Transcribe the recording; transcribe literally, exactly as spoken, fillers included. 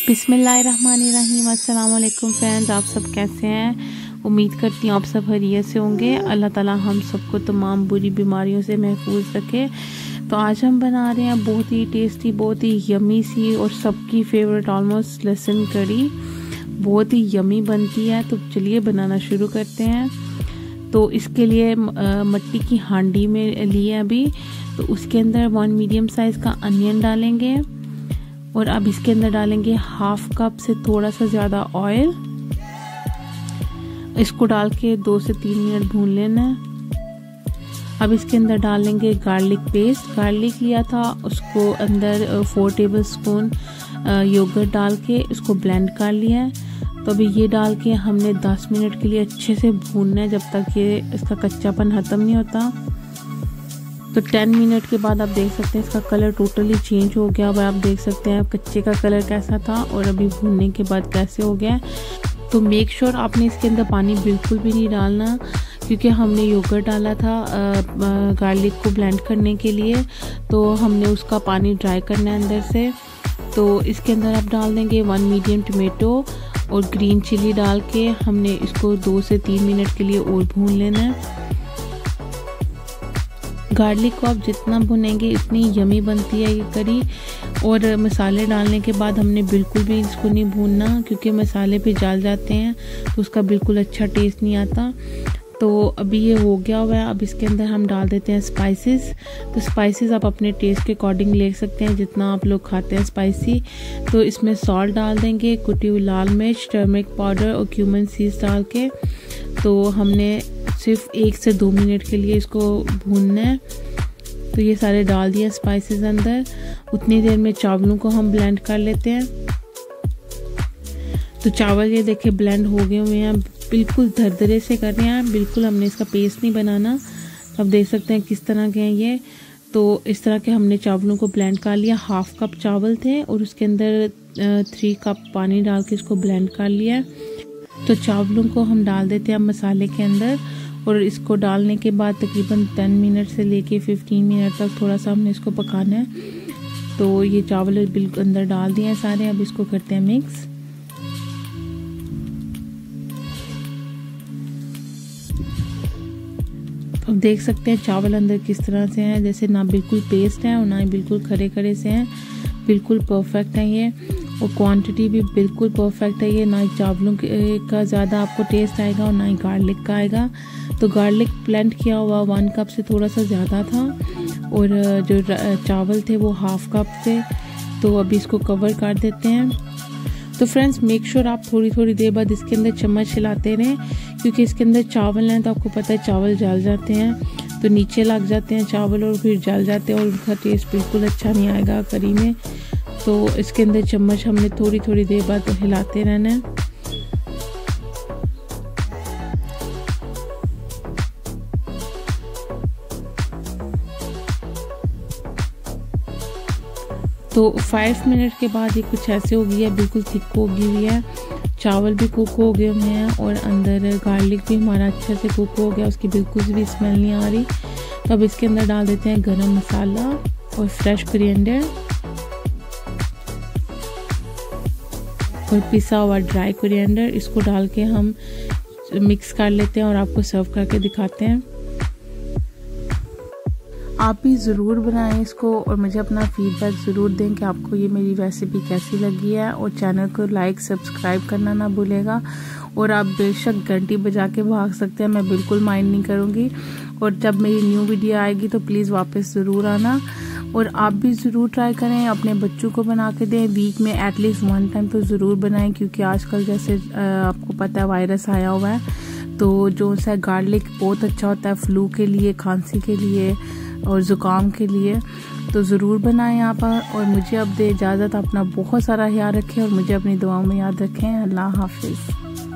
बिस्मिल्लाहिर्रहमानिर्रहीम। अस्सलाम वालेकुम फ्रेंड्स, आप सब कैसे हैं? उम्मीद करती हूँ आप सब खैरियत से होंगे। अल्लाह ताला हम सबको तमाम बुरी बीमारियों से महफूज रखे। तो आज हम बना रहे हैं बहुत ही टेस्टी, बहुत ही यमी सी और सबकी फेवरेट ऑलमोस्ट लहसुन कड़ी। बहुत ही यमी बनती है। तो चलिए बनाना शुरू करते हैं। तो इसके लिए मिट्टी की हांडी में लिए अभी, तो उसके अंदर वन मीडियम साइज़ का अनियन डालेंगे और अब इसके अंदर डालेंगे हाफ कप से थोड़ा सा ज़्यादा ऑयल। इसको डाल के दो से तीन मिनट भून लेना है। अब इसके अंदर डालेंगे गार्लिक पेस्ट। गार्लिक लिया था, उसको अंदर फोर टेबल स्पून योगर्ट डाल के इसको ब्लेंड कर लिया है। तो अभी ये डाल के हमने दस मिनट के लिए अच्छे से भूनना है, जब तक ये इसका कच्चापन ख़त्म नहीं होता। तो टेन मिनट के बाद आप देख सकते हैं इसका कलर टोटली चेंज हो गया। अब आप देख सकते हैं कच्चे का कलर कैसा था और अभी भूनने के बाद कैसे हो गया। तो मेक श्योर आपने इसके अंदर पानी बिल्कुल भी नहीं डालना, क्योंकि हमने योगर्ट डाला था गार्लिक को ब्लेंड करने के लिए, तो हमने उसका पानी ड्राई करना है अंदर से। तो इसके अंदर आप डाल देंगे वन मीडियम टमेटो और ग्रीन चिली डाल के हमने इसको दो से तीन मिनट के लिए और भून लेना है। गार्लिक को आप जितना भुनेंगे इतनी यमी बनती है ये करी। और मसाले डालने के बाद हमने बिल्कुल भी इसको नहीं भूनना, क्योंकि मसाले भी जल जाते हैं तो उसका बिल्कुल अच्छा टेस्ट नहीं आता। तो अभी ये हो गया हुआ है। अब इसके अंदर हम डाल देते हैं स्पाइसेस। तो स्पाइसेस आप अपने टेस्ट के अकॉर्डिंग ले सकते हैं, जितना आप लोग खाते हैं स्पाइसी। तो इसमें सॉल्ट डाल देंगे, कुटी हुई लाल मिर्च, टर्मरिक पाउडर और क्यूमन सीड्स डाल के। तो हमने सिर्फ एक से दो मिनट के लिए इसको भूनना है। तो ये सारे डाल दिए स्पाइसेस अंदर। उतनी देर में चावलों को हम ब्लेंड कर लेते हैं। तो चावल ये देखिए ब्लेंड हो गए हुए हैं, बिल्कुल दरदरे से कर रहे हैं, बिल्कुल हमने इसका पेस्ट नहीं बनाना। तो आप देख सकते हैं किस तरह के हैं ये। तो इस तरह के हमने चावलों को ब्लेंड कर लिया। हाफ कप चावल थे और उसके अंदर थ्री कप पानी डाल के इसको ब्लेंड कर लिया। तो चावलों को हम डाल देते हैं मसाले के अंदर और इसको डालने के बाद तकरीबन टेन मिनट से लेके फिफ्टीन मिनट तक थोड़ा सा हमने इसको पकाना है। तो ये चावल बिल्कुल अंदर डाल दिए हैं सारे। अब इसको करते हैं मिक्स। अब देख सकते हैं चावल अंदर किस तरह से हैं, जैसे ना बिल्कुल पेस्ट है और ना ही बिल्कुल खड़े खड़े से हैं। बिल्कुल परफेक्ट है ये, और क्वांटिटी भी बिल्कुल परफेक्ट है ये। ना ही चावलों का ज़्यादा आपको टेस्ट आएगा और ना ही गार्लिक का आएगा। तो गार्लिक ब्लेंड किया हुआ वन कप से थोड़ा सा ज़्यादा था और जो चावल थे वो हाफ कप थे। तो अभी इसको कवर कर देते हैं। तो फ्रेंड्स मेक श्योर आप थोड़ी थोड़ी देर बाद इसके अंदर चम्मच हिलाते रहें, क्योंकि इसके अंदर चावल हैं तो आपको पता है चावल जल जाते हैं, तो नीचे लग जाते हैं चावल और फिर जल जाते हैं और उनका टेस्ट बिल्कुल अच्छा नहीं आएगा करी में। तो इसके अंदर चम्मच हमने थोड़ी थोड़ी देर बाद हिलाते रहना है। तो फाइव मिनट के बाद ये कुछ ऐसे हो गई है, बिल्कुल थिक हो गई हुई है। चावल भी कुक हो गए हुए हैं और अंदर गार्लिक भी हमारा अच्छे से कुक हो गया, उसकी बिल्कुल भी स्मेल नहीं आ रही। तो अब इसके अंदर डाल देते हैं गरम मसाला और फ्रेश कोरिएंडर और पिसा हुआ ड्राई कोरिएंडर। इसको डाल के हम मिक्स कर लेते हैं और आपको सर्व करके दिखाते हैं। आप भी ज़रूर बनाएं इसको और मुझे अपना फीडबैक ज़रूर दें कि आपको ये मेरी रेसिपी कैसी लगी है। और चैनल को लाइक सब्सक्राइब करना ना भूलेगा। और आप बेशक घंटी बजा के भाग सकते हैं, मैं बिल्कुल माइंड नहीं करूँगी। और जब मेरी न्यू वीडियो आएगी तो प्लीज़ वापस ज़रूर आना। और आप भी ज़रूर ट्राई करें, अपने बच्चों को बना के दें। वीक में एटलीस्ट वन टाइम तो ज़रूर बनाएं, क्योंकि आजकल जैसे आपको पता है वायरस आया हुआ है। तो जो सा गार्लिक बहुत अच्छा होता है फ्लू के लिए, खांसी के लिए और ज़ुकाम के लिए। तो ज़रूर बनाएं यहाँ पर। और मुझे अब दे इजाज़त, अपना बहुत सारा ख्याल रखें और मुझे अपनी दुआओं में याद रखें। अल्लाह हाफिज़।